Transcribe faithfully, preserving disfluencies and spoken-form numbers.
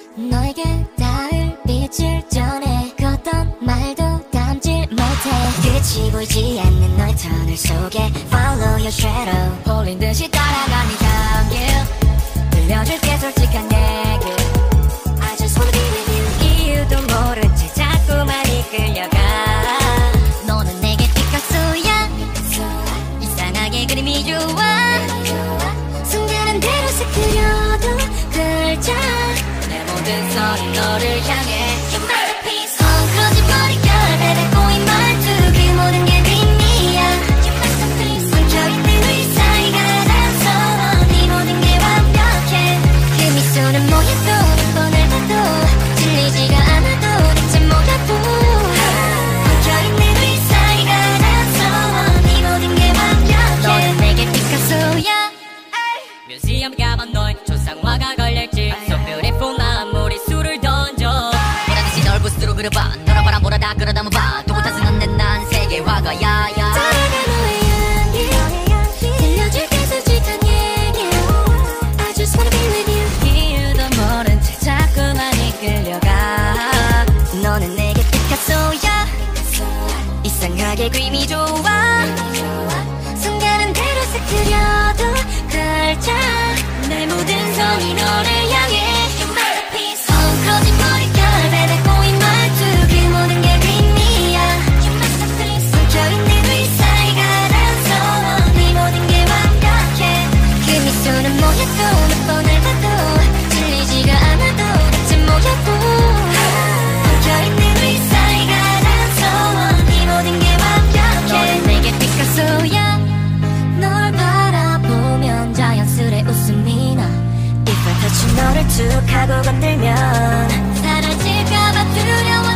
너에게 닿을 빛을 전해 그 어떤 말도 담질 못해. 끝이 보이지 않는 너의 터널 속에 Follow your shadow. 홀린 듯이 따라가 네 다음 길 들려줄게 솔직한 얘기. I just wanna be with you. 이유도 모른 채 자꾸만 이끌려가. 너는 내게 피카소야. 이상하게 그림이 좋아. 순간은 대로 색그려도 글자. 내 모든 선이 너를 향해 You're my masterpiece. 헝클어진 머릿결 베베 꼬인 말투 그 모든 게 빈이야. You're my masterpiece. 엉켜있는 우리 사이가 아름다워. 네 모든 게 완벽해. 그 미소는 뭐야 또 몇 번을 봐도 질리지가 않아도 대체 뭐야 또. 엉켜있는 우리 사이가 아름다워. 네 모든 게 완벽해. 너는 내게 피카소야. 뮤지엄 가만 너의 초상화가 걸릴지 So beautiful 나 아무리 술을 던져 보라듯이 널 부스로 그려봐. 돌아봐라 뭐라다 그러다 뭐봐. 또 못하지는 않는 난 세계화가 야야. 따라가 너의 향기 들려줄게 솔직한 얘기. I just wanna be with you. 이유도 모른 채 자꾸만 이끌려가. 너는 내게 피카소야. 이상하게 그림이 좋아. 순간은 대로 색그려도 글자. 내 모든 선이 너를 향해 You're my masterpiece. 헝클어진 머릿결 베베 꼬인 말투 그 모든 게 빈이야. You're my masterpiece. 엉켜있는 우리 사이가 아름다워. 네 모든 게 완벽해. 그 미소는 뭐야 또 몇 번을 봐도 질리지가 않아도 대체 뭐야 또. 엉켜있는 우리 사이가 아름다워. 네 모든 게 완벽해. 너는 내게 피카소야. 널 바라보면 자연스레 웃음이 나. If I touch you 너를 툭 하고 건들면 사라질까봐 두려워.